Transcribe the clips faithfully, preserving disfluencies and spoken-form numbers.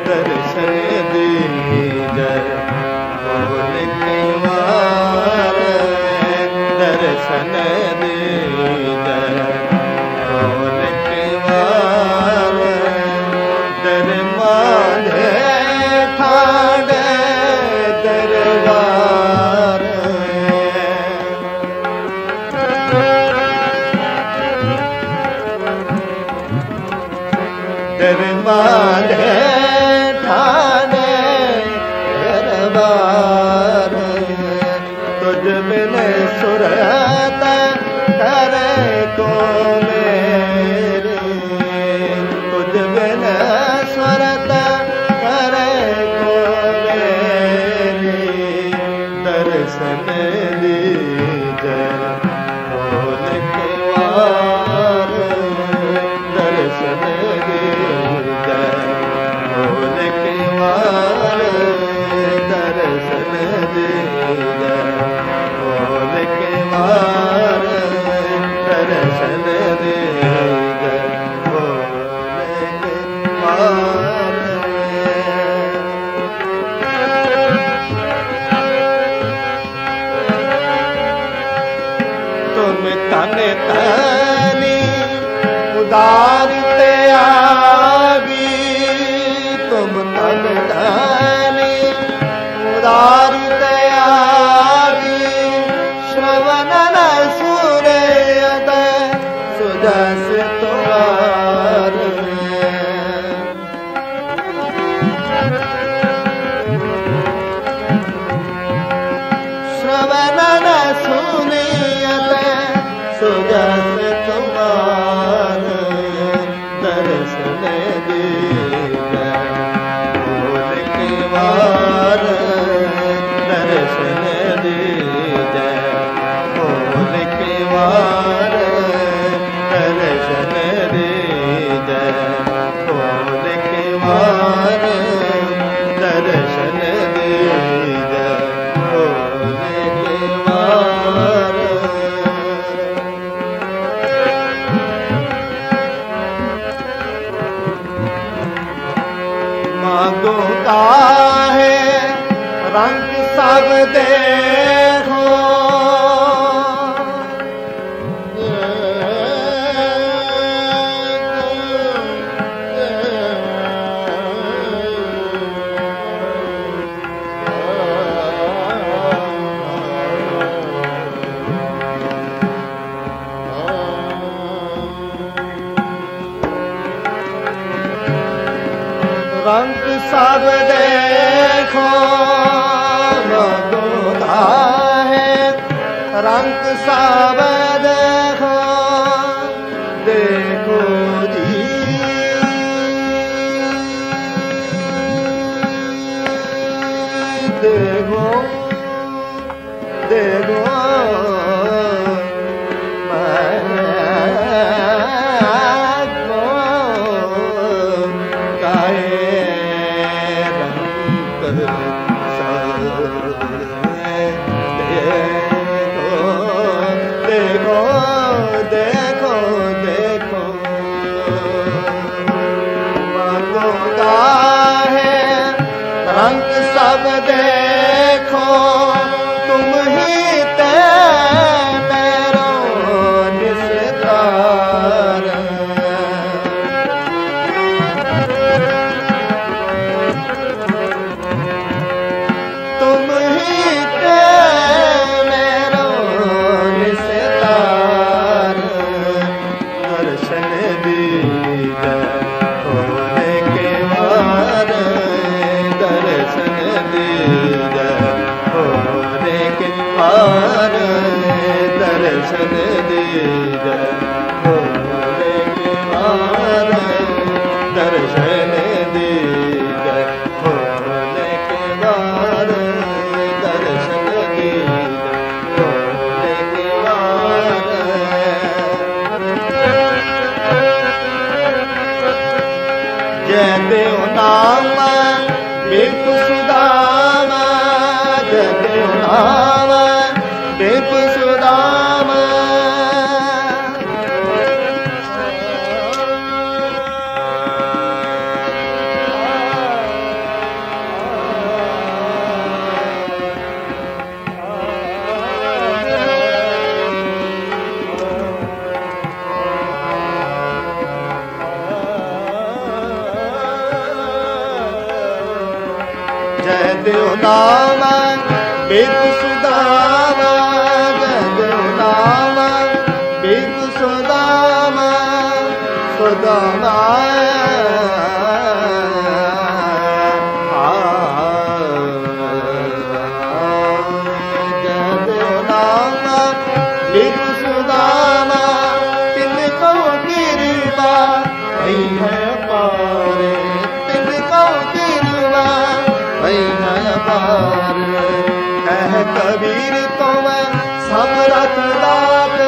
दर्शन दीजै खोल के वार, दर्शन दीजै खोल के वार, दर मांझे ठाणे दरबार, दर मांझे ठाणे दरबार, तुझ बिन सुरत करे को मेरे, तुझ बिन सुरत करे को मेरे, दर्शन दीजै खोल के वार, दर्शन दीजै खोल के वार, दर्शन दीजै खोल के वार, दर्शन दीजै खोल के वार। तुम तन तनी उदार ते आवी, तुम तन तनी उदार ते आवी, श्रवण न सूरयद सुजस तुम्हार, श्रवण न सुनियद सुजस तुम्हार, दर्शन दीजै खोल के वार, दर्शन दीजै खोल के वार, दर्शन दीजै खोल के वार, दर्शन दीजै खोल के वार। मांगो काहे रंग सब देखो, रंग सब देखो, मगोदा है रंग सब देखो, देखो जी देखो देखो देखो देखो देखो मगोदा है रंग सब देखो, तुम ही ते मेरो निस्तार, जय देव नाम बिरु सुदामा, जय देव नाम बिरु सुदामा, सुदामा कबीर तुम समरथ दाते,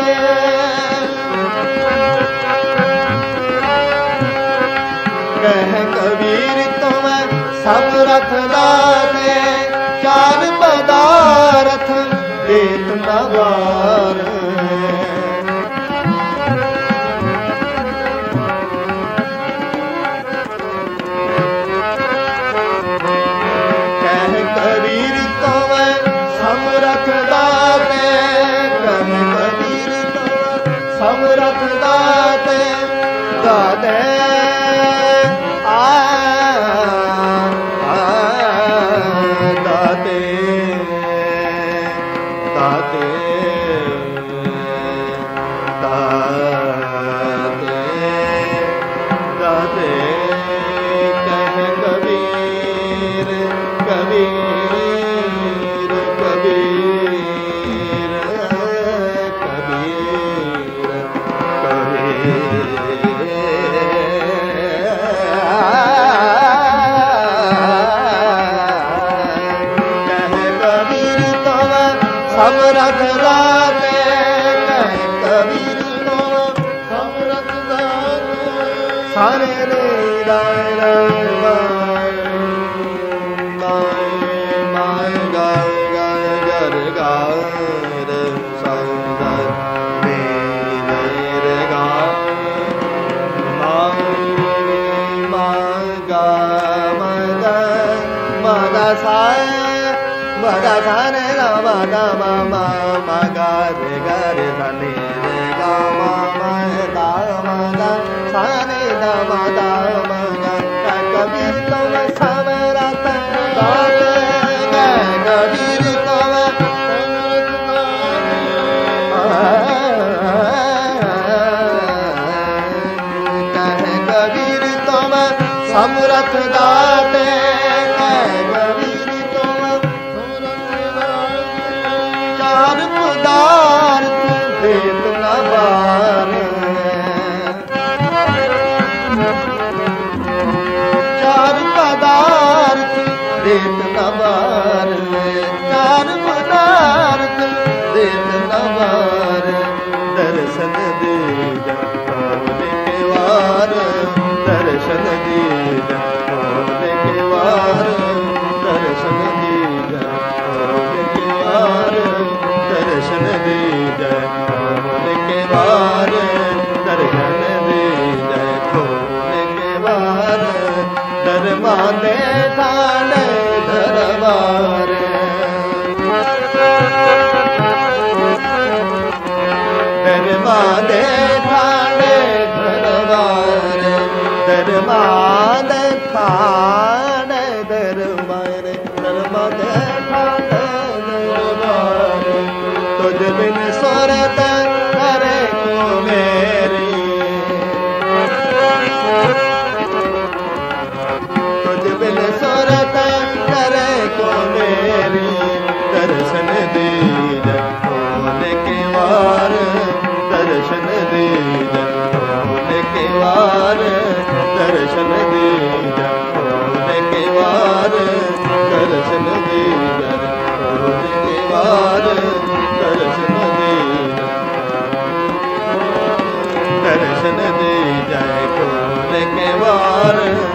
कह कबीर तुम समरथ दाते, चार पदार्थ देत नवार, कह कबीर तुम समरथ दाते, कह कबीर तुम समरथ दाते, दाते आ दाते दाते दाते दाते, कह कबीर कबीर कबीर कबीर समरथ दाते, कह कबीर तुम समरथ दाते, सारे रे दाए दाए माए माए गाए गाए गर गाए रे सौंदर मेरे गाए माए माए गा मदा मदा साए मदा साने गा मदा मा मा मा गा रे गा रे धने रे गा मा मा दा मदा साने दा मदा मा गा, कबीर तुम समरथ दाते, कह कबीर तुम समरथ दाते, कह कबीर तुम समरथ दाते, कह कबीर तुम समरथ दाते, चार पदार्थ देत नवार, चार पदार्थ देत नवार, चार पदार्थ देत नवार, दर्शन दे खोले के वार, दर्शन दे खोले के वार, दर्शन दे खोले के वार, दर्शन दे खोले के वार, दर्शन दे खोले के वार, दरमा दे थाने दरबार, दरमा दे थाने दरबार, दरमा दे थाने दरबार, दरमा दे थाने दरबार, तुझ बिन सुरत करे को मेरी, तुझ बिन सुरत करे को मेरी, दर्शन दे खोले के वार, दर्शन दे खोले के वार, दर्शन दे खोले के वार, दर्शन दे खोले के वार, दर्शन दे दर्शन दे जाए खोले के वार।